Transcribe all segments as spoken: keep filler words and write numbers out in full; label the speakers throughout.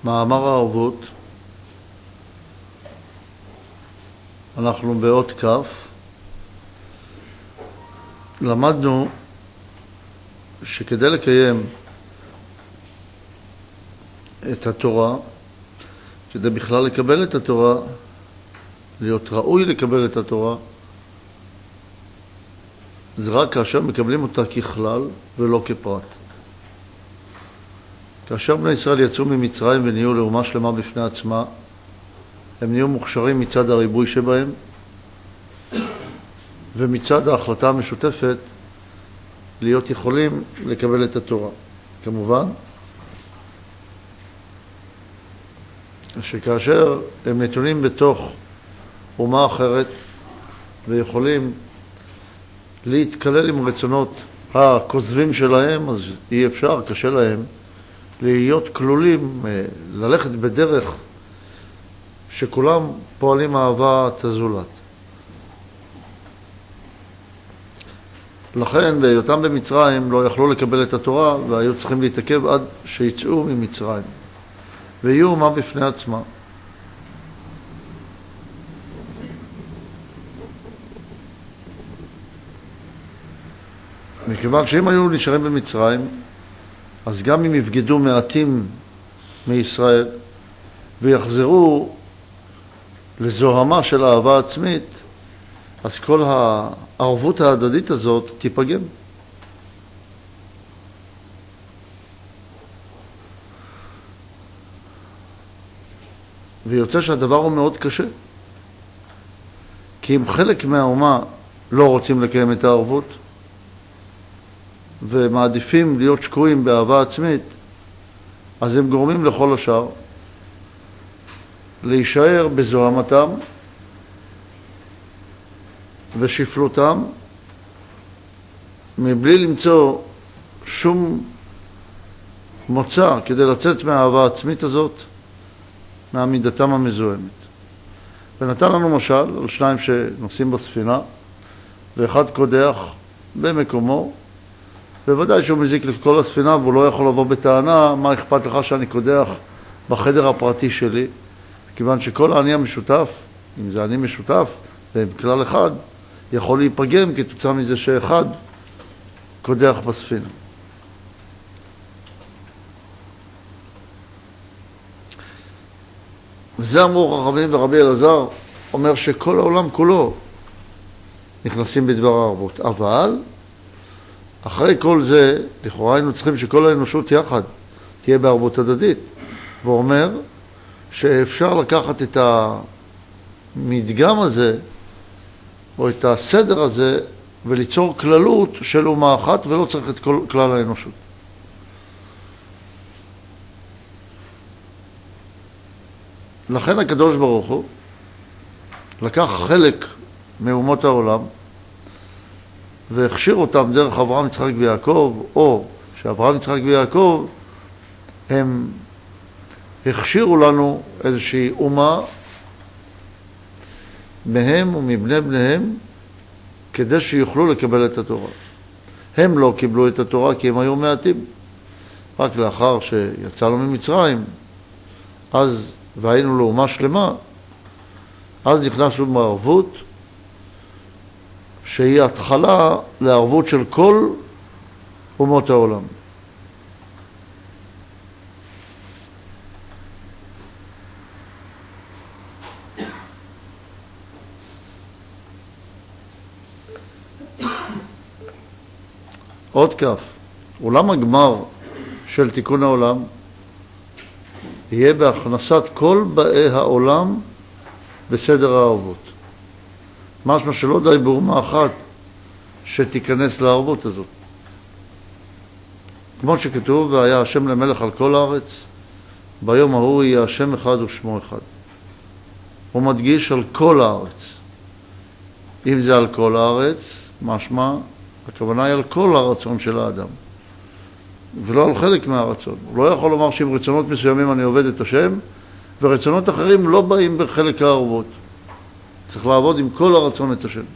Speaker 1: מאמר הערבות, אנחנו באות כף, למדנו שכדי לקיים את התורה, כדי בכלל לקבל את התורה, להיות ראוי לקבל את התורה, זה רק כאשר מקבלים אותה ככלל ולא כפרט. כאשר בני ישראל יצאו ממצרים ונהיו לאומה שלמה בפני עצמה, הם נהיו מוכשרים מצד הריבוי שבהם, ומצד ההחלטה המשותפת להיות יכולים לקבל את התורה. כמובן, שכאשר הם נתונים בתוך אומה אחרת ויכולים להתקלל עם רצונות הכוזבים שלהם, אז אי אפשר, קשה להם, להיות כלולים, ללכת בדרך שכולם פועלים אהבת הזולת. לכן בהיותם במצרים לא יכלו לקבל את התורה והיו צריכים להתעכב עד שיצאו ממצרים ויהיו אומה בפני עצמה. מכיוון שאם היו נשארים במצרים, אז גם אם יבגדו מעטים מישראל ויחזרו לזוהמה של אהבה עצמית, אז כל הערבות ההדדית הזאת תיפגם. ויוצא שהדבר הוא מאוד קשה. כי אם חלק מהאומה לא רוצים לקיים את הערבות, ומעדיפים להיות שקועים באהבה עצמית, אז הם גורמים לכל השאר להישאר בזוהמתם ושפלותם, מבלי למצוא שום מוצא כדי לצאת מהאהבה העצמית הזאת, מעמידתם המזוהמת. ונתן לנו משל על שניים שנוסעים בספינה, ואחד קודח במקומו, בוודאי שהוא מזיק לכל הספינה, והוא לא יכול לבוא בטענה, מה אכפת לך שאני קודח בחדר הפרטי שלי, כיוון שכל העני המשותף, אם זה עני משותף, והם כלל אחד, יכול להיפגם כתוצאה מזה שאחד קודח בספינה. וזה אמרו חכמים, ורבי אלעזר אומר שכל העולם כולו נכנסים בדבר הערבות. אבל אחרי כל זה, לכאורה היינו צריכים שכל האנושות יחד תהיה בערבות הדדית. והוא אומר שאפשר לקחת את המדגם הזה, או את הסדר הזה, וליצור כללות של אומה אחת, ולא צריך את כל כלל האנושות. לכן הקדוש ברוך הוא לקח חלק מאומות העולם, והכשיר אותם דרך אברהם, יצחק ויעקב, או שאברהם, יצחק ויעקב, הם הכשירו לנו איזושהי אומה מהם ומבני בניהם, כדי שיוכלו לקבל את התורה. הם לא קיבלו את התורה כי הם היו מעטים. רק לאחר שיצאנו ממצרים, אז, והיינו לאומה שלמה, אז נכנסנו בערבות, שהיא התחלה לערבות של כל אומות העולם. עוד כף, עולם הגמר של תיקון העולם יהיה בהכנסת כל באי העולם בסדר הערבות. משמע שלא די באומה אחת שתיכנס לערבות הזאת. כמו שכתוב, והיה השם למלך על כל הארץ, ביום ההוא יהיה השם אחד ושמו אחד. הוא מדגיש על כל הארץ. אם זה על כל הארץ, משמע, הכוונה היא על כל הרצון של האדם. ולא על חלק מהרצון. הוא לא יכול לומר שעם רצונות מסוימים אני עובד את השם, ורצונות אחרים לא באים בחלק הערבות. צריך לעבוד עם כל הרצון את השם.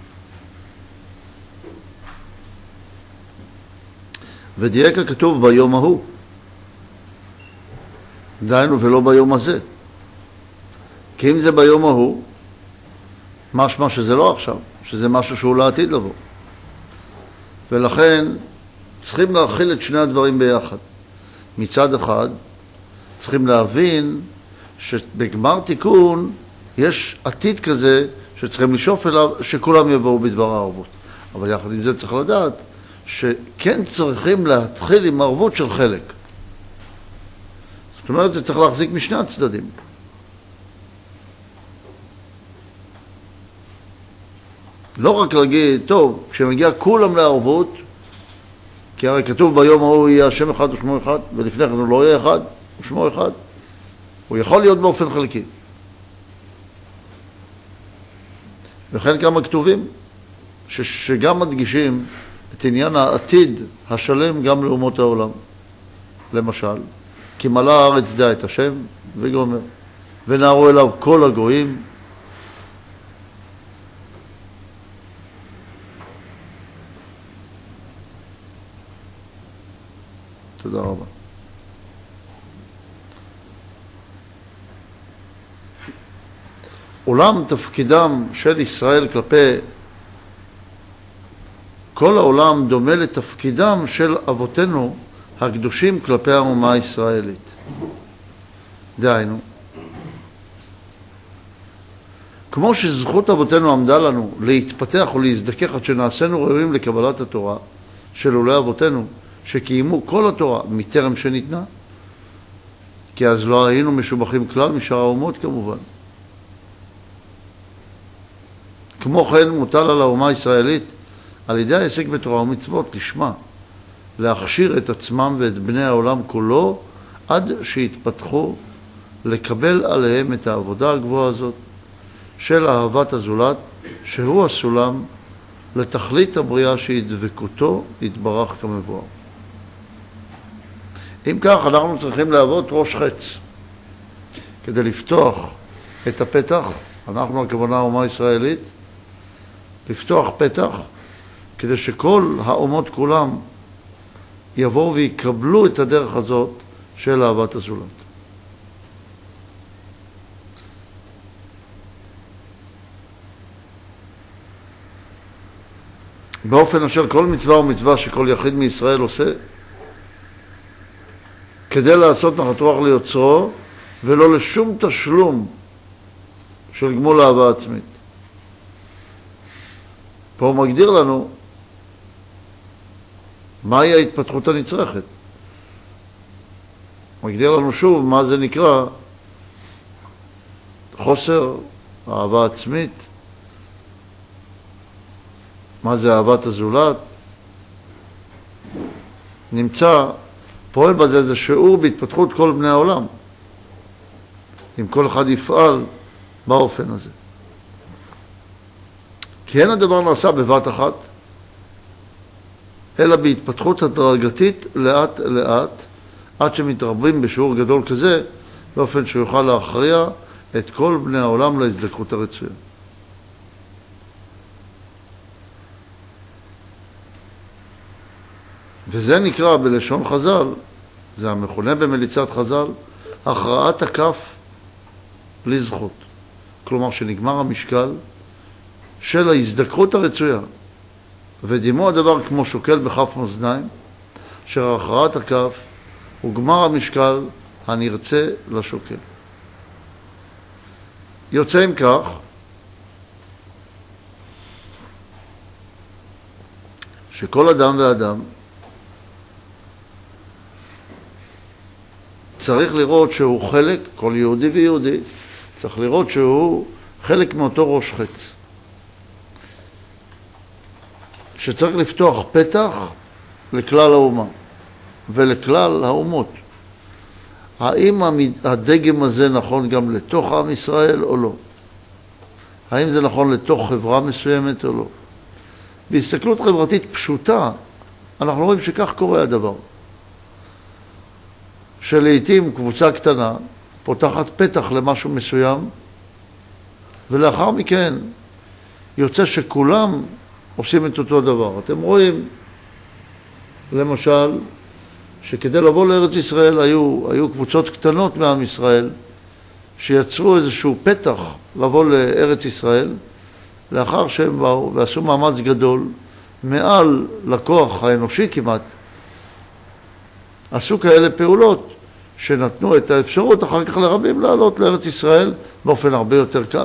Speaker 1: ודייק הכתוב ביום ההוא. דיינו ולא ביום הזה. כי אם זה ביום ההוא, משמע שזה לא עכשיו, שזה משהו שהוא לעתיד לבוא. ולכן צריכים להכיל את שני הדברים ביחד. מצד אחד, צריכים להבין שבגמר תיקון יש עתיד כזה שצריכים לשאוף אליו שכולם יבואו בדבר הערבות. אבל יחד עם זה צריך לדעת שכן צריכים להתחיל עם ערבות של חלק. זאת אומרת, זה צריך להחזיק משני הצדדים. לא רק להגיד, טוב, כשמגיע כולם לערבות, כי הרי כתוב ביום ההוא יהיה השם אחד ושמו אחד, ולפני כן הוא לא יהיה אחד ושמו אחד. הוא יכול להיות באופן חלקי. וכן כמה כתובים ש, שגם מדגישים את עניין העתיד השלם גם לאומות העולם. למשל, כי מלאה הארץ דע את השם וגומר, ונערו אליו כל הגויים. תודה רבה. אולם תפקידם של ישראל כלפי כל העולם דומה לתפקידם של אבותינו הקדושים כלפי האומה הישראלית. דהיינו, כמו שזכות אבותינו עמדה לנו להתפתח ולהזדכך עד שנעשינו ראויים לקבלת התורה של עולי אבותינו, שקיימו כל התורה מטרם שניתנה, כי אז לא היינו משובחים כלל משאר האומות כמובן. כמו כן מוטל על האומה הישראלית על ידי העסק בתורה ומצוות לשמה להכשיר את עצמם ואת בני העולם כולו עד שיתפתחו לקבל עליהם את העבודה הגבוהה הזאת של אהבת הזולת, שהוא הסולם לתכלית הבריאה שהדבקותו יתברך כמבואר. אם כך, אנחנו צריכים להוות ראש חץ כדי לפתוח את הפתח, אנחנו הכוונה האומה הישראלית, לפתוח פתח כדי שכל האומות כולם יבואו ויקבלו את הדרך הזאת של אהבת הזולת. באופן אשר כל מצווה ומצווה שכל יחיד מישראל עושה כדי לעשות נחת רוח ליוצרו ולא לשום תשלום של גמול אהבה עצמית. פה הוא מגדיר לנו מהי ההתפתחות הנצרכת. מגדיר לנו שוב מה זה נקרא חוסר אהבה עצמית, מה זה אהבת הזולת. נמצא, פועל בזה, זה שיעור בהתפתחות כל בני העולם, אם כל אחד יפעל באופן הזה. כי אין הדבר נעשה בבת אחת, אלא בהתפתחות הדרגתית לאט לאט, עד שמתרבים בשיעור גדול כזה, באופן שיוכל להכריע את כל בני העולם להזדקרות הרצויה. וזה נקרא בלשון חז"ל, זה המכונה במליצת חז"ל, הכרעת הכף לזכות. כלומר שנגמר המשקל של ההזדקרות הרצויה, ודימו הדבר כמו שוקל בכף מאזניים, אשר הכרעת הכף הוא גמר המשקל הנרצה לשוקל. יוצא עם כך שכל אדם ואדם צריך לראות שהוא חלק, כל יהודי ויהודי, צריך לראות שהוא חלק מאותו ראש חץ. שצריך לפתוח פתח לכלל האומה ולכלל האומות. האם הדגם הזה נכון גם לתוך עם ישראל או לא? האם זה נכון לתוך חברה מסוימת או לא? בהסתכלות חברתית פשוטה, אנחנו רואים שכך קורה הדבר. שלעיתים קבוצה קטנה פותחת פתח למשהו מסוים, ולאחר מכן יוצא שכולם עושים את אותו דבר. אתם רואים, למשל, שכדי לבוא לארץ ישראל היו, היו קבוצות קטנות מעם ישראל, שיצרו איזשהו פתח לבוא לארץ ישראל, לאחר שהם באו ועשו מאמץ גדול, מעל לכוח האנושי כמעט, עשו כאלה פעולות שנתנו את האפשרות אחר כך לרבים לעלות לארץ ישראל באופן הרבה יותר קל.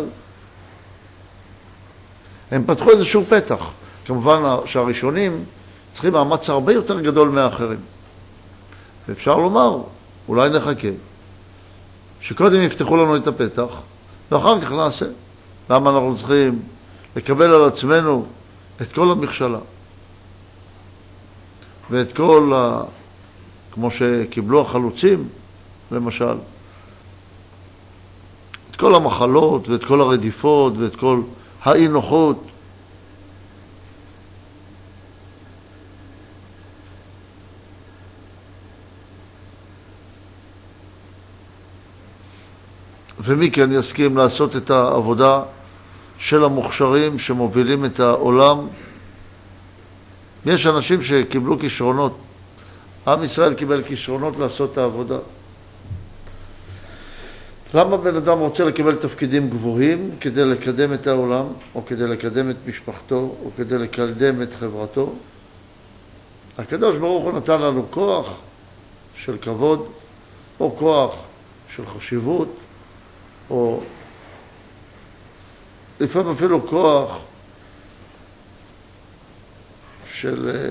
Speaker 1: הם פתחו איזשהו פתח. כמובן שהראשונים צריכים מאמץ הרבה יותר גדול מהאחרים. ואפשר לומר, אולי נחכה, שקודם יפתחו לנו את הפתח, ואחר כך נעשה. למה אנחנו צריכים לקבל על עצמנו את כל המכשלה, ואת כל, ה... כמו שקיבלו החלוצים, למשל, את כל המחלות ואת כל הרדיפות ואת כל האי נוחות. ומי כן יסכים לעשות את העבודה של המוכשרים שמובילים את העולם? יש אנשים שקיבלו כישרונות. עם ישראל קיבל כישרונות לעשות את העבודה. למה בן אדם רוצה לקבל תפקידים גבוהים? כדי לקדם את העולם, או כדי לקדם את משפחתו, או כדי לקדם את חברתו. הקדוש ברוך הוא נתן לנו כוח של כבוד, או כוח של חשיבות, או לפעמים אפילו כוח של,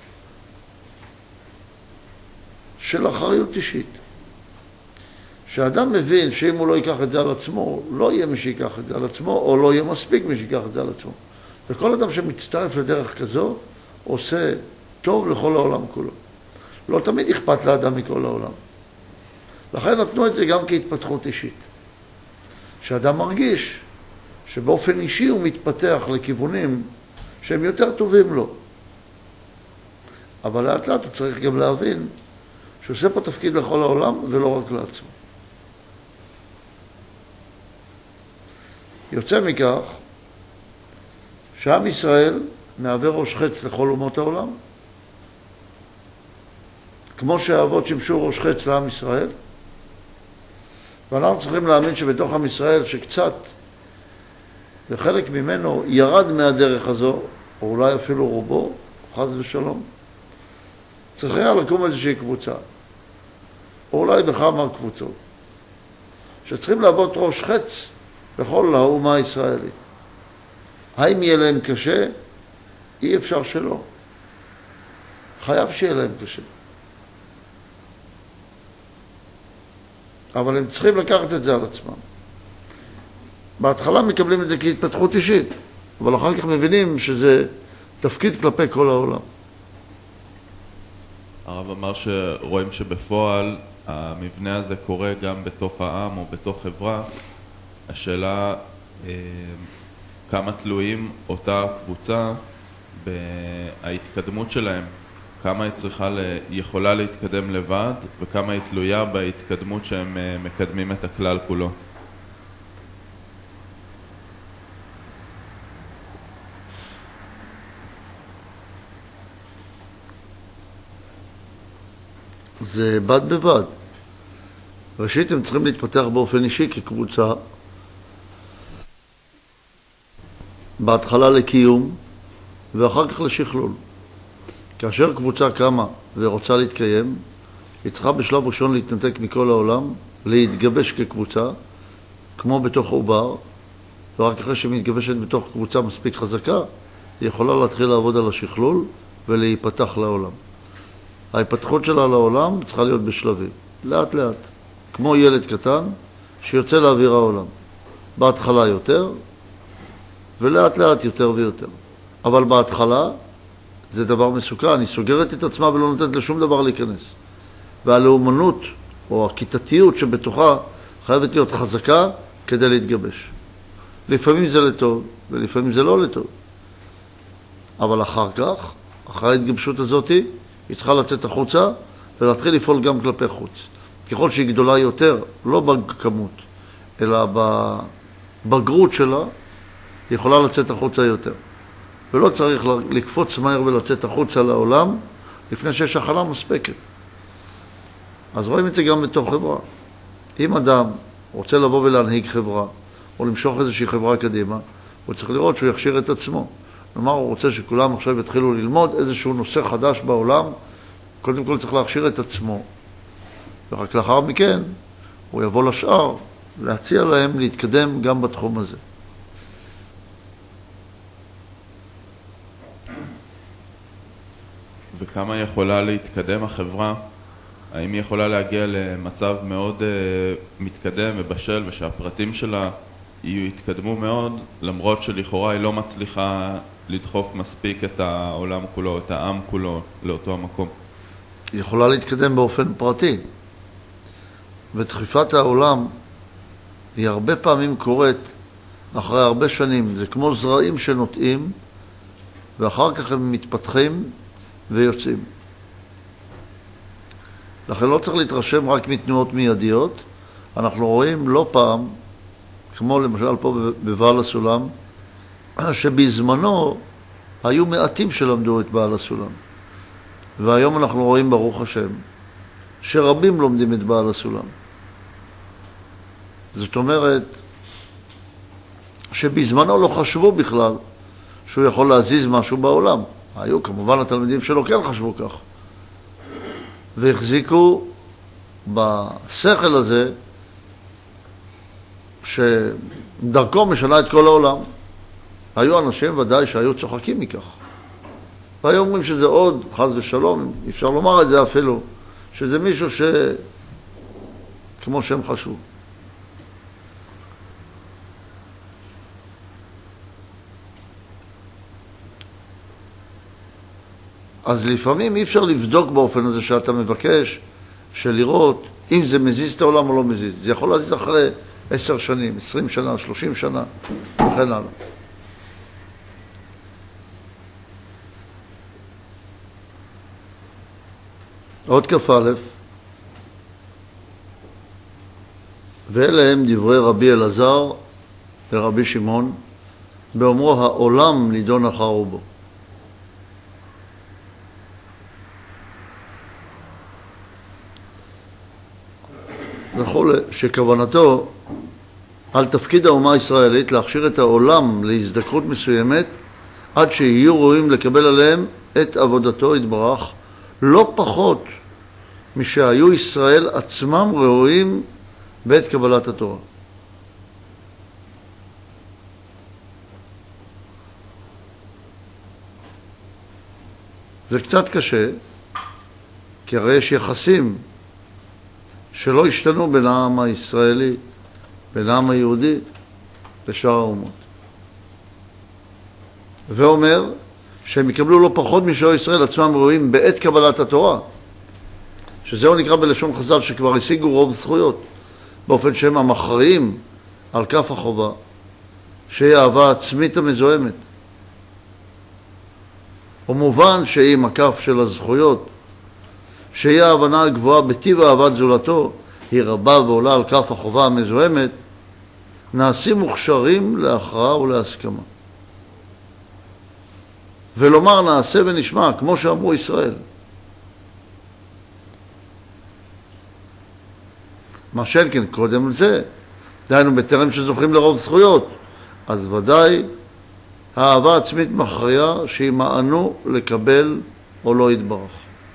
Speaker 1: של אחריות אישית. שהאדם מבין שאם הוא לא ייקח את זה על עצמו, לא יהיה מי שיקח את זה על עצמו, או לא יהיה מספיק מי שיקח את זה על עצמו. וכל אדם שמצטרף לדרך כזו, עושה טוב לכל העולם כולו. לא תמיד אכפת לאדם מכל העולם. לכן נתנו את זה גם כהתפתחות אישית. שאדם מרגיש שבאופן אישי הוא מתפתח לכיוונים שהם יותר טובים לו. אבל לאט לאט הוא צריך גם להבין שעושה פה תפקיד לכל העולם ולא רק לעצמו. יוצא מכך שעם ישראל מהווה ראש חץ לכל אומות העולם, כמו שהאבות שימשו ראש חץ לעם ישראל, ואנחנו צריכים להאמין שבתוך עם ישראל שקצת וחלק ממנו ירד מהדרך הזו, או אולי אפילו רובו, חס ושלום, צריכה לקום איזושהי קבוצה, או אולי בכמה קבוצות, שצריכים להוות ראש חץ לכל האומה הישראלית. האם יהיה להם קשה? אי אפשר שלא. חייב שיהיה להם קשה. אבל הם צריכים לקחת את זה על עצמם. בהתחלה מקבלים את זה כהתפתחות אישית, אבל אחר כך מבינים שזה תפקיד כלפי כל העולם.
Speaker 2: הרב אמר שרואים שבפועל המבנה הזה קורה גם בתוך העם או בתוך חברה. השאלה כמה תלויים אותה קבוצה בהתקדמות שלהם, כמה היא צריכה, יכולה להתקדם לבד וכמה היא תלויה בהתקדמות שהם מקדמים את הכלל כולו.
Speaker 1: זה בד בבד. ראשית הם צריכים להתפתח באופן אישי כקבוצה, בהתחלה לקיום ואחר כך לשכלול. כאשר קבוצה קמה ורוצה להתקיים, היא צריכה בשלב ראשון להתנתק מכל העולם, להתגבש כקבוצה, כמו בתוך עובר, ורק אחרי שמתגבשת בתוך קבוצה מספיק חזקה, היא יכולה להתחיל לעבוד על השכלול ולהיפתח לעולם. ההיפתחות שלה לעולם צריכה להיות בשלבים, לאט לאט, כמו ילד קטן שיוצא לאוויר העולם. בהתחלה יותר, ולאט לאט יותר ויותר. אבל בהתחלה זה דבר מסוכן, היא סוגרת את עצמה ולא נותנת לשום דבר להיכנס. והלאומנות או הכיתתיות שבתוכה חייבת להיות חזקה כדי להתגבש. לפעמים זה לטוב ולפעמים זה לא לטוב. אבל אחר כך, אחרי ההתגבשות הזאת, היא צריכה לצאת החוצה ולהתחיל לפעול גם כלפי חוץ. ככל שהיא גדולה יותר, לא בכמות, אלא בבגרות שלה, היא יכולה לצאת החוצה יותר. ולא צריך לקפוץ מהר ולצאת החוצה לעולם לפני שיש הכנה מספקת. אז רואים את זה גם בתוך חברה. אם אדם רוצה לבוא ולהנהיג חברה, או למשוך איזושהי חברה קדימה, הוא צריך לראות שהוא יכשיר את עצמו. כלומר, הוא רוצה שכולם עכשיו יתחילו ללמוד איזשהו נושא חדש בעולם, קודם כל צריך להכשיר את עצמו. ורק לאחר מכן, הוא יבוא לשאר, להציע להם להתקדם גם בתחום הזה.
Speaker 2: וכמה יכולה להתקדם החברה? האם היא יכולה להגיע למצב מאוד uh, מתקדם ובשל, ושהפרטים שלה יתקדמו מאוד, למרות שלכאורה היא לא מצליחה לדחוף מספיק את העולם כולו, את העם כולו, לאותו המקום?
Speaker 1: היא יכולה להתקדם באופן פרטי. ודחיפת העולם היא הרבה פעמים קורית אחרי הרבה שנים. זה כמו זרעים שנוטעים, ואחר כך הם מתפתחים ויוצאים. לכן לא צריך להתרשם רק מתנועות מיידיות. אנחנו רואים לא פעם, כמו למשל פה בבעל הסולם, שבזמנו היו מעטים שלמדו את בעל הסולם. והיום אנחנו רואים ברוך השם שרבים לומדים את בעל הסולם. זאת אומרת שבזמנו לא חשבו בכלל שהוא יכול להזיז משהו בעולם. היו כמובן התלמידים שלו כן חשבו כך. והחזיקו בשכל הזה שדרכו משנה את כל העולם. היו אנשים ודאי שהיו צוחקים מכך. והיו אומרים שזה עוד, חס ושלום, אפשר לומר את זה אפילו, שזה מישהו ש... כמו שהם חשבו. אז לפעמים אי אפשר לבדוק באופן הזה שאתה מבקש, של לראות אם זה מזיז את העולם או לא מזיז. זה יכול להזיז אחרי עשר שנים, עשרים שנה, שלושים שנה, וכן הלאה. עוד כף א', ואלה הם דברי רבי אלעזר ורבי שמעון, באומרו העולם נידון אחר רובו. וכל שכוונתו על תפקיד האומה הישראלית להכשיר את העולם להזדקרות מסוימת עד שיהיו ראויים לקבל עליהם את עבודתו יתברך, לא פחות משהיו ישראל עצמם ראויים בעת קבלת התורה. זה קצת קשה, כי הרי יש יחסים שלא השתנו בין העם הישראלי, בין העם היהודי לשאר האומות. ואומר שהם יקבלו לא פחות משאר ישראל עצמם ראויים בעת קבלת התורה, שזהו נקרא בלשון חז"ל שכבר השיגו רוב זכויות, באופן שהם המכריעים על כף החובה, שהיא האהבה עצמית המזוהמת. ומובן שהיא עם הכף של הזכויות, שהיא ההבנה הגבוהה בטיב אהבת זולתו, היא רבה ועולה על כף החובה המזוהמת, נעשים מוכשרים להכרעה ולהסכמה. ולומר נעשה ונשמע, כמו שאמרו ישראל. מה שאין כן קודם לזה, דהיינו בטרם שזוכים לרוב זכויות, אז ודאי האהבה עצמית מכריעה שימאנו לקבל או לא יתברך.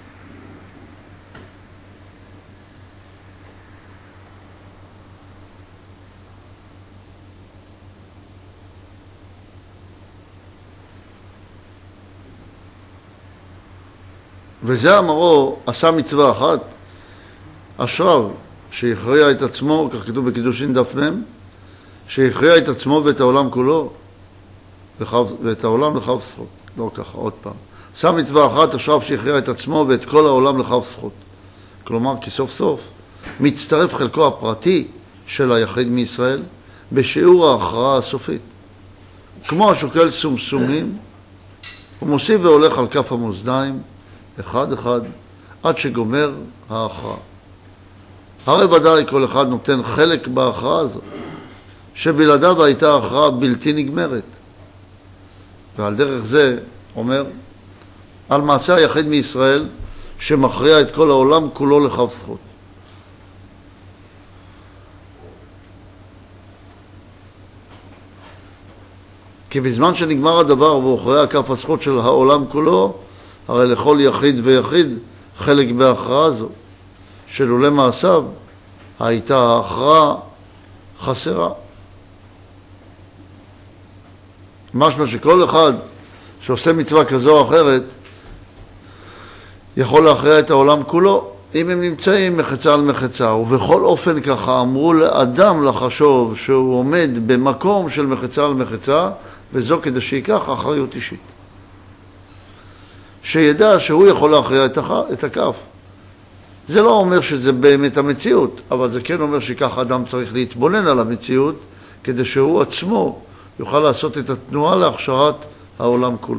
Speaker 1: וזה אמרו, עשה מצווה אחת, אשריו, שהכריע את עצמו, כך כתוב בקידושין דף מ', שהכריע את עצמו ואת העולם כולו, ואת העולם לכף זכות. לא ככה, עוד פעם. עשה מצווה אחת, אשריו שהכריע את עצמו ואת כל העולם לכף זכות. כלומר, כי סוף סוף מצטרף חלקו הפרטי של היחיד מישראל בשיעור ההכרעה הסופית. כמו השוקל סומסומים, הוא מוסיף והולך על כף המאזניים, אחד אחד, עד שגומר ההכרעה. הרי ודאי כל אחד נותן חלק בהכרעה הזאת, שבלעדיו הייתה הכרעה בלתי נגמרת. ועל דרך זה אומר, על מעשה היחיד מישראל שמכריע את כל העולם כולו לכף זכות. כי בזמן שנגמר הדבר והוכרע כף הזכות של העולם כולו, הרי לכל יחיד ויחיד חלק בהכרעה זו, שלולא מעשיו הייתה ההכרעה חסרה. משמע שכל אחד שעושה מצווה כזו או אחרת יכול להכריע את העולם כולו, אם הם נמצאים מחצה על מחצה. ובכל אופן ככה אמרו לאדם לחשוב שהוא עומד במקום של מחצה על מחצה, וזו כדי שיקח אחריות אישית. שידע שהוא יכול להכריע את הכף. זה לא אומר שזה באמת המציאות, אבל זה כן אומר שכך אדם צריך להתבונן על המציאות, כדי שהוא עצמו יוכל לעשות את התנועה להכשרת העולם כולו.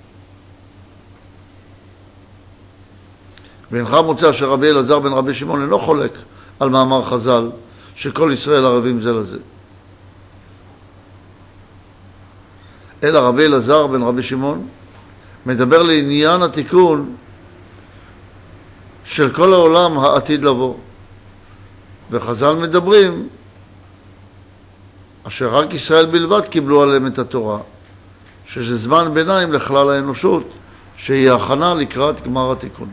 Speaker 1: ואינך מוצא שרבי אלעזר בן רבי שמעון אינו חולק על מאמר חז"ל שכל ישראל ערבים זה לזה. אלא רבי אלעזר בן רבי שמעון מדבר לעניין התיקון של כל העולם העתיד לבוא. וחז"ל מדברים אשר רק ישראל בלבד קיבלו עליהם את התורה, שזה זמן ביניים לכלל האנושות, שהיא הכנה לקראת גמר התיקון.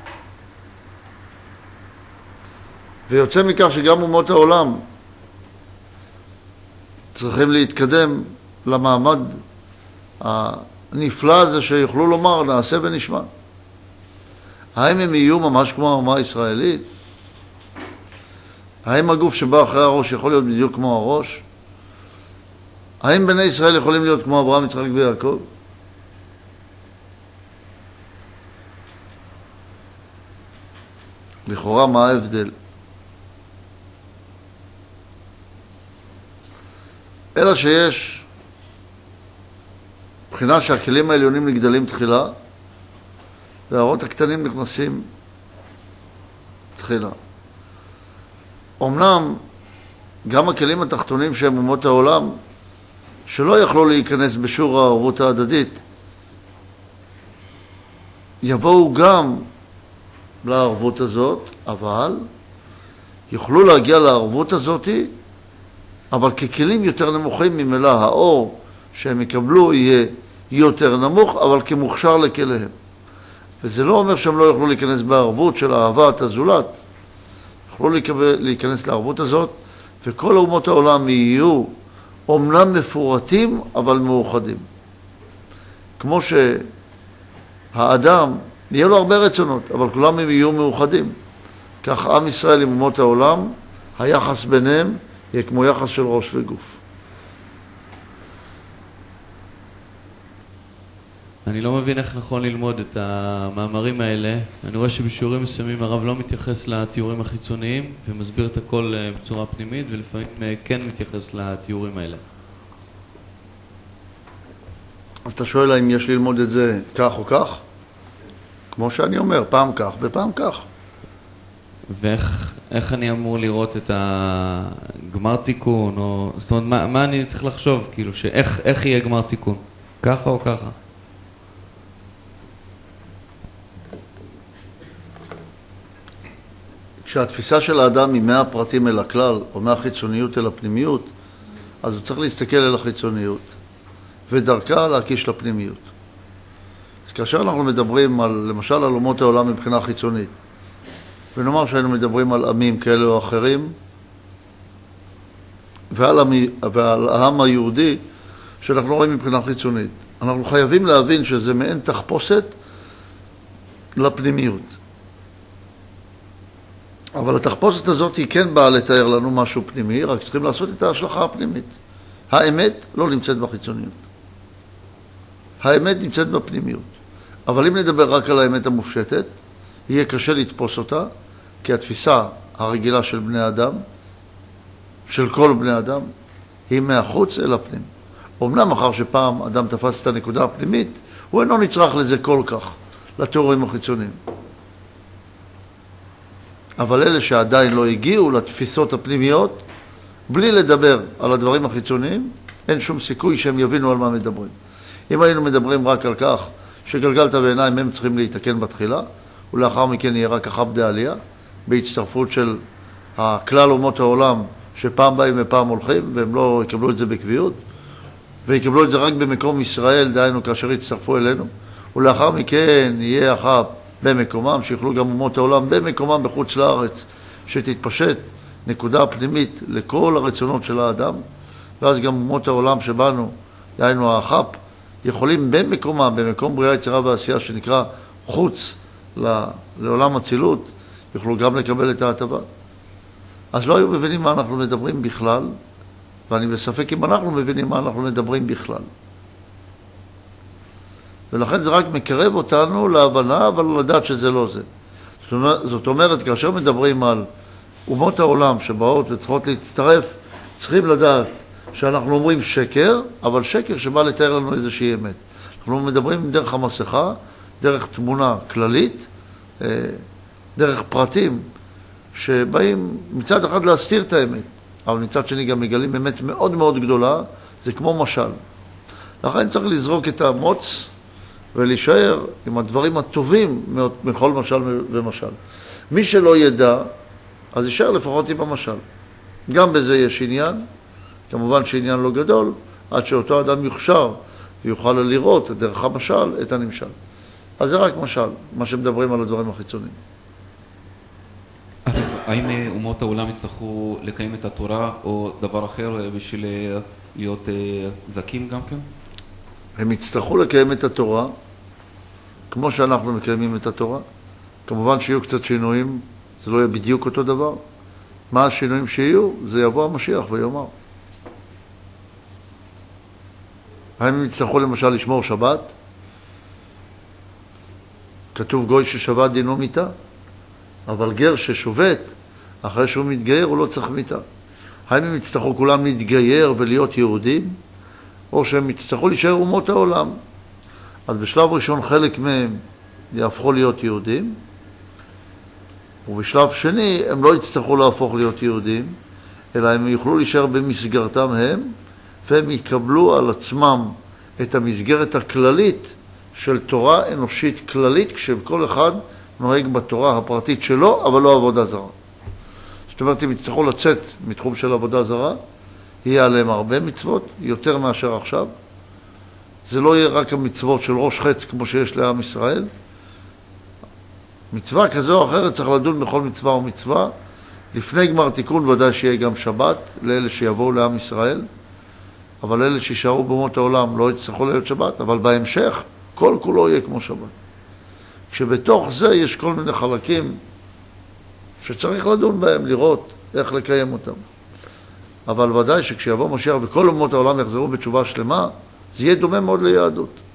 Speaker 1: ויוצא מכך שגם אומות העולם צריכים להתקדם למעמד הנפלא הזה שיוכלו לומר נעשה ונשמע. האם הם יהיו ממש כמו האומה הישראלית? האם הגוף שבא אחרי הראש יכול להיות בדיוק כמו הראש? האם בני ישראל יכולים להיות כמו אברהם, יצחק ויעקב? לכאורה מה ההבדל? אלא שיש מבחינה שהכלים העליונים נגדלים תחילה והאורות הקטנים נכנסים תחילה. אמנם גם הכלים התחתונים שהם אומות העולם שלא יכלו להיכנס בשור הערבות ההדדית יבואו גם לערבות הזאת, אבל יוכלו להגיע לערבות הזאת, אבל ככלים יותר נמוכים ממילא האור שהם יקבלו יהיה יותר נמוך, אבל כמוכשר לכליהם. וזה לא אומר שהם לא יוכלו להיכנס בערבות של אהבת הזולת, יוכלו להיכנס לערבות הזאת, וכל אומות העולם יהיו אומנם מפורטים, אבל מאוחדים. כמו שהאדם, יהיה לו הרבה רצונות, אבל כולם הם יהיו מאוחדים. כך עם ישראל עם אומות העולם, היחס ביניהם יהיה כמו יחס של ראש וגוף.
Speaker 3: אני לא מבין איך נכון ללמוד את המאמרים האלה. אני רואה שבשיעורים מסוימים הרב לא מתייחס לתיאורים החיצוניים ומסביר את הכל בצורה פנימית, ולפעמים כן מתייחס לתיאורים האלה.
Speaker 1: אז אתה שואל האם יש ללמוד את זה כך או כך? כמו שאני אומר, פעם כך ופעם כך.
Speaker 3: ואיך איך אני אמור לראות את הגמר תיקון? או, זאת אומרת, מה, מה אני צריך לחשוב? כאילו, שאיך, איך יהיה גמר תיקון? ככה או ככה?
Speaker 1: כשהתפיסה של האדם היא מהפרטים אל הכלל, או מהחיצוניות אל הפנימיות, אז הוא צריך להסתכל אל החיצוניות, ודרכה להקיש לפנימיות. אז כאשר אנחנו מדברים על, למשל, על אומות העולם מבחינה חיצונית, ונאמר שהיינו מדברים על עמים כאלה או אחרים, ועל, עמי, ועל העם היהודי, שאנחנו רואים מבחינה חיצונית. אנחנו חייבים להבין שזה מעין תחפושת לפנימיות. אבל התחפושת הזאת היא כן באה לתאר לנו משהו פנימי, רק צריכים לעשות את ההשלכה הפנימית. האמת לא נמצאת בחיצוניות. האמת נמצאת בפנימיות. אבל אם נדבר רק על האמת המופשטת, יהיה קשה לתפוס אותה, כי התפיסה הרגילה של בני אדם, של כל בני אדם, היא מהחוץ אל הפנים. אמנם אחר שפעם אדם תפס את הנקודה הפנימית, הוא אינו נצרך לזה כל כך, לתיאורים החיצוניים. אבל אלה שעדיין לא הגיעו לתפיסות הפנימיות, בלי לדבר על הדברים החיצוניים, אין שום סיכוי שהם יבינו על מה מדברים. אם היינו מדברים רק על כך שגלגלת בעיניים הם צריכים להתקן בתחילה, ולאחר מכן יהיה רק אחת בעלייה, בהצטרפות של הכלל אומות העולם שפעם באים ופעם הולכים, והם לא יקבלו את זה בקביעות, ויקבלו את זה רק במקום ישראל, דהיינו כאשר יצטרפו אלינו, ולאחר מכן יהיה אחאב במקומם, שיוכלו גם אומות העולם במקומם בחוץ לארץ, שתתפשט נקודה פנימית לכל הרצונות של האדם, ואז גם אומות העולם שבנו, דהיינו האחאב, יכולים במקומם, במקום בריאה, יצירה ועשייה, שנקרא חוץ לעולם הצילות, יוכלו גם לקבל את ההטבה. אז לא היו מבינים מה אנחנו מדברים בכלל, ואני בספק אם אנחנו מבינים מה אנחנו מדברים בכלל. ולכן זה רק מקרב אותנו להבנה, אבל לדעת שזה לא זה. זאת אומרת, זאת אומרת, כאשר מדברים על אומות העולם שבאות וצריכות להצטרף, צריכים לדעת שאנחנו אומרים שקר, אבל שקר שבא לתאר לנו איזושהי אמת. אנחנו מדברים דרך המסכה, דרך תמונה כללית, דרך פרטים שבאים מצד אחד להסתיר את האמת, אבל מצד שני גם מגלים אמת מאוד מאוד גדולה, זה כמו משל. לכן צריך לזרוק את המוץ ולהישאר עם הדברים הטובים מכל משל ומשל. מי שלא ידע, אז יישאר לפחות עם המשל. גם בזה יש עניין, כמובן שעניין לא גדול, עד שאותו אדם יוכשר ויוכל לראות דרך המשל את הנמשל. אז זה רק משל, מה שמדברים על הדברים החיצוניים.
Speaker 4: האם אומות העולם יצטרכו לקיים את התורה או דבר אחר בשביל להיות זכים גם כן?
Speaker 1: הם יצטרכו לקיים את התורה כמו שאנחנו מקיימים את התורה. כמובן שיהיו קצת שינויים, זה לא יהיה בדיוק אותו דבר. מה השינויים שיהיו? זה יבוא המשיח ויאמר. האם הם יצטרכו למשל לשמור שבת? כתוב גוי ששבת דינו מיתה, אבל גר ששובת, אחרי שהוא מתגייר הוא לא צריך מיתה. האם הם יצטרכו כולם להתגייר ולהיות יהודים, או שהם יצטרכו להישאר אומות העולם? אז בשלב ראשון חלק מהם יהפכו להיות יהודים, ובשלב שני הם לא יצטרכו להפוך להיות יהודים, אלא הם יוכלו להישאר במסגרתם הם, והם יקבלו על עצמם את המסגרת הכללית של תורה אנושית כללית, כשכל אחד נוהג בתורה הפרטית שלו, אבל לא עבודה זרה. זאת אומרת, אם יצטרכו לצאת מתחום של עבודה זרה, יהיה עליהם הרבה מצוות, יותר מאשר עכשיו. זה לא יהיה רק המצוות של ראש חץ כמו שיש לעם ישראל. מצווה כזו או אחרת צריך לדון בכל מצווה ומצווה. לפני גמר תיקון ודאי שיהיה גם שבת לאלה שיבואו לעם ישראל, אבל אלה שישארו באומות העולם לא יצטרכו להיות שבת, אבל בהמשך כל כולו יהיה כמו שבת. כשבתוך זה יש כל מיני חלקים שצריך לדון בהם, לראות איך לקיים אותם. אבל ודאי שכשיבוא משיח וכל אומות העולם יחזרו בתשובה שלמה, זה יהיה דומה מאוד ליהדות.